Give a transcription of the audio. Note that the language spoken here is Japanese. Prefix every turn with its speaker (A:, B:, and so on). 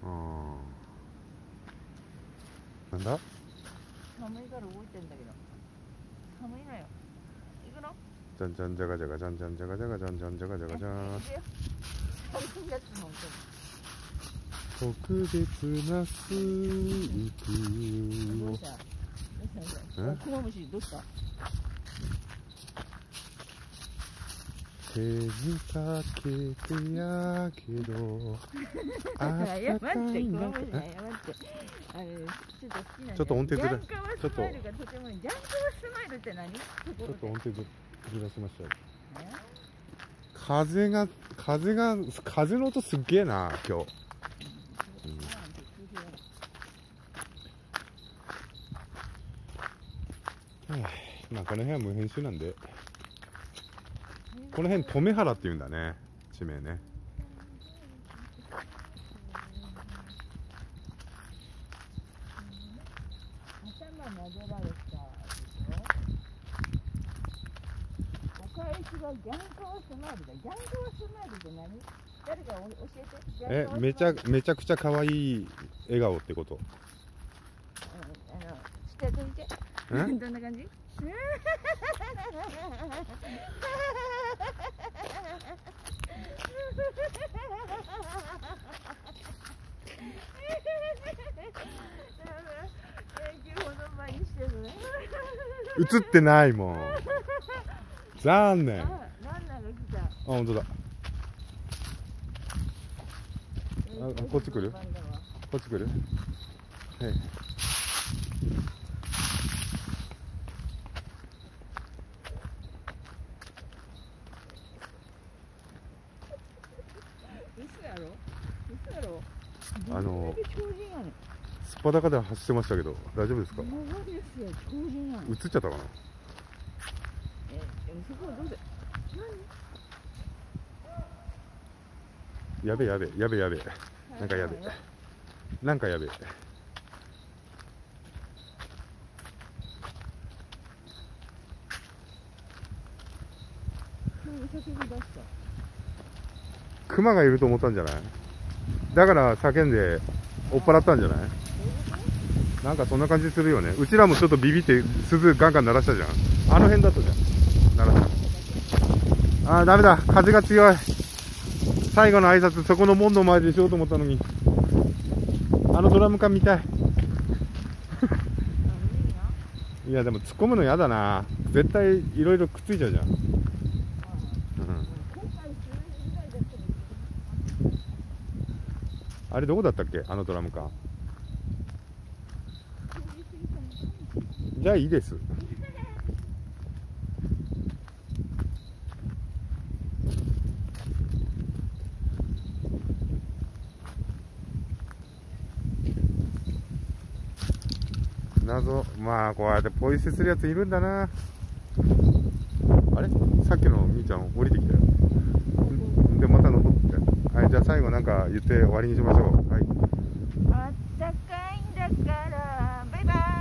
A: なんだ。
B: 寒いから動いてんだけど。寒いのよ。行くの？
A: じゃんじゃんじゃがじゃがじゃんじゃんじゃがじゃがじゃんじゃんじゃがじゃがじゃん。
B: 寒いやつも
A: 特別なスープを。
B: どうした？クマムシどうした？
A: 手にかけてやけど。
B: 謝って、クマムシ謝って。あれ、ちょっと好きなんだよ。
A: ちょっと音程ずら。
B: ジャンカワスマイルがとてもいい。ジャンカワスマイルって何？ち
A: ょっと音程ずらしましたよ。風の音すっげえな、今日。まあこの辺は無編集なんで、この辺留原っていうんだね、地名ね。
B: 頭撫でられたでしょ。赤い石がギャンカワスマイルだ。ギャンカワスマイルって何？誰か教えて。
A: めちゃくちゃ可愛い笑顔ってこと。
B: してみて。どんな感じ？
A: 映ってないもん。残念。あ、本当だ。こっち来る？こっち来る？はい。すっぱだかで走ってましたけど大丈夫ですか？映っちゃったかな。やべえ。なんかやべえ。クマがいると思ったんじゃない？だから叫んで追っ払ったんじゃない？なんかそんな感じするよね。うちらもちょっとビビって鈴ガンガン鳴らしたじゃん。あの辺だったじゃん。鳴らした。ダメだ、風が強い。最後の挨拶そこの門の前でしようと思ったのに。あのドラム缶見たい。いやでも突っ込むのやだな。絶対いろいろくっついちゃうじゃん。あれどこだったっけ、あのドラム缶。じゃあいいです。謎、まあこうやってポイ捨てするやついるんだな。あれさっきのみーちゃん降りてきたよ。でまた登ってきた。はい、じゃあ最後なんか言って終わりにしましょう。はい。
B: あったかいんだからバイバイ。